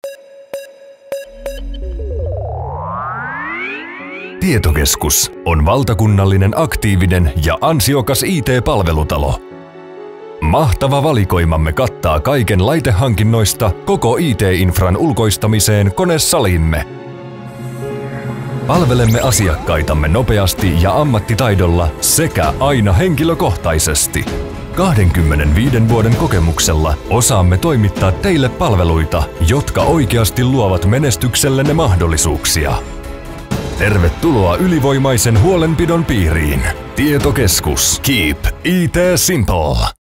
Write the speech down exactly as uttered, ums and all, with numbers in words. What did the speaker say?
Tietokeskus on valtakunnallinen aktiivinen ja ansiokas I T-palvelutalo. Mahtava valikoimamme kattaa kaiken laitehankinnoista koko I T-infran ulkoistamiseen konesaliimme. Palvelemme asiakkaitamme nopeasti ja ammattitaidolla sekä aina henkilökohtaisesti. kaksikymmentäviisi vuoden kokemuksella osaamme toimittaa teille palveluita, jotka oikeasti luovat menestyksellenne mahdollisuuksia. Tervetuloa ylivoimaisen huolenpidon piiriin. Tietokeskus. Keep I T simple.